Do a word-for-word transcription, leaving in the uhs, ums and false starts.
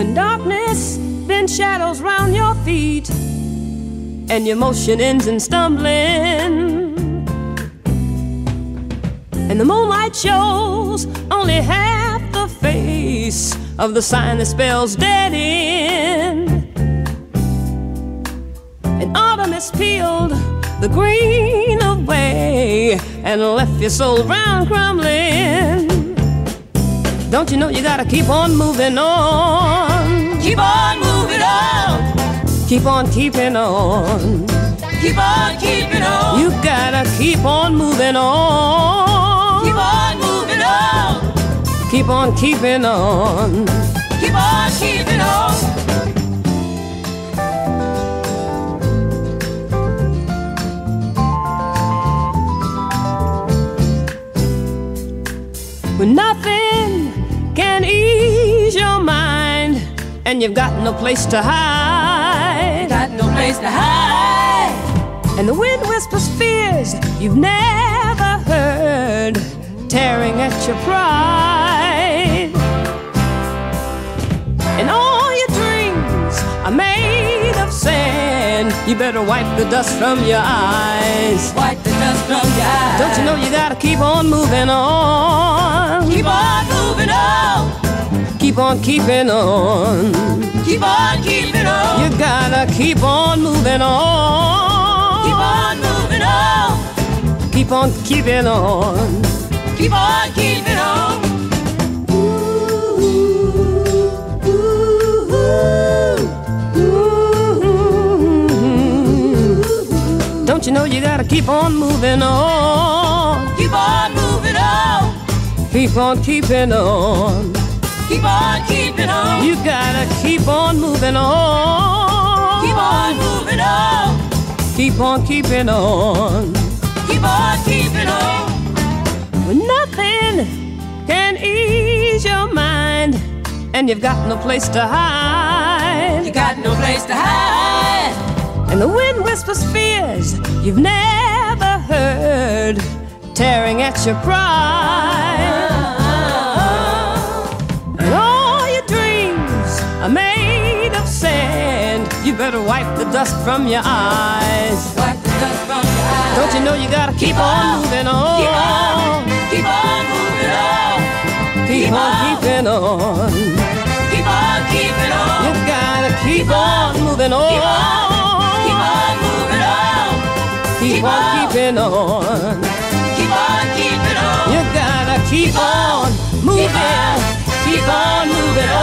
When darkness bends shadows round your feet and your motion ends in stumbling, and the moonlight shows only half the face of the sign that spells dead end, and autumn has peeled the green away and left your soul round crumbling. Don't you know you gotta keep on moving on? Keep on moving on. Keep on keeping on. Keep on keeping on. You gotta keep on moving on. Keep on moving on. Keep on keeping on. Keep on keeping on. When nothing can ease your mind and you've got no place to hide, Got no place to hide. and the wind whispers fears you've never heard, tearing at your pride, and all your dreams are made of sand. You better wipe the dust from your eyes. Wipe the dust from your eyes. Don't you know you gotta keep on moving on? Keep on moving on. Keep on keeping on. Keep on keeping on. You gotta keep on moving on. Keep on moving on. Keep on keeping on. Keep on keeping on. Don't you know you gotta keep on moving on? Keep on moving on. Keep on keeping on. Keep on keeping on. You gotta keep on moving on. Keep on moving on. Keep on keeping on. Keep on keeping on. When nothing can ease your mind and you've got no place to hide, You got no place to hide. and the wind whispers fears you've never heard, tearing at your pride, and all your dreams are made of sand. You better wipe the dust from your eyes. Wipe the dust from your eyes. Don't you know you gotta keep, Keep on, on, moving on? Keep on. Keep on moving on. Keep, keep on, on. keeping on. Keep on keeping on. You gotta keep, Keep on, on. moving on. Keep on. Keep on moving on. Keep, Keep on, on. keeping on. Keep on keeping on. You gotta keep, Keep on, on. moving. Keep on. Keep on moving on.